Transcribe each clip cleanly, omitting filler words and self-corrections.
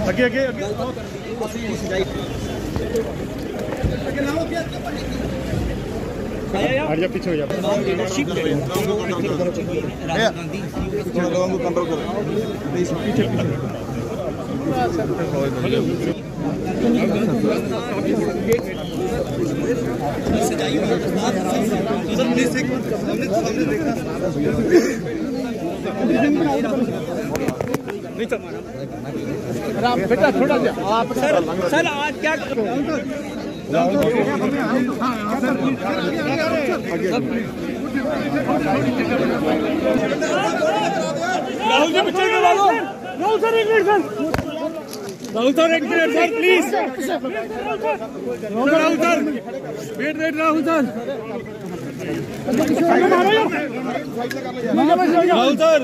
आगे आगे आगे हट जा, पीछे हो जा। लोगों को कंट्रोल करो, पीछे पीछे बेटा थोड़ा सा आप सर आज क्या राहुल जी पीछे राहुल सर एक मिनट सर, राहुल सर एक minute sir please, Rahul sir wait Rahul sir, Rahul sir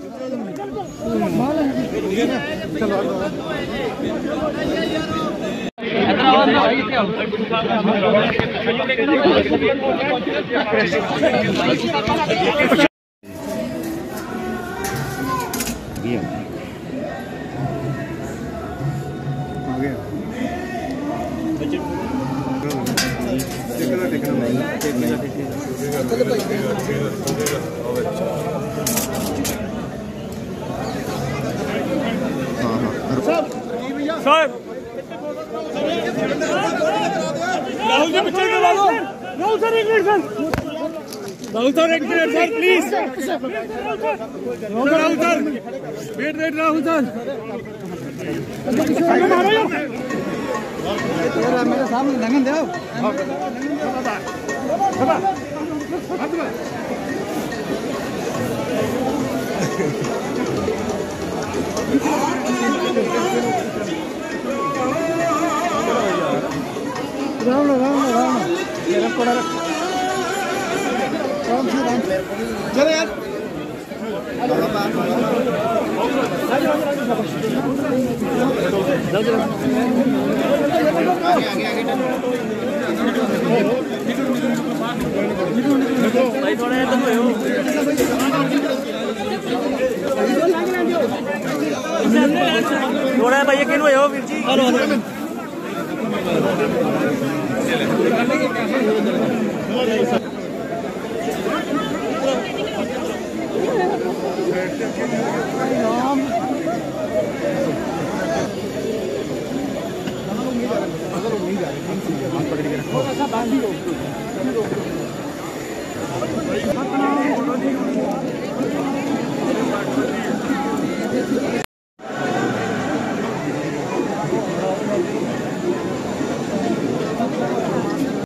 sir Rahul ji पीछे राहुल सर एक मिनट सर, राहुल सर एक minute sir please, Rahul sir wait Rahul sir मेरे सामने लंघन दो राम चलो यार थोड़ा भैया किन हो वीर जी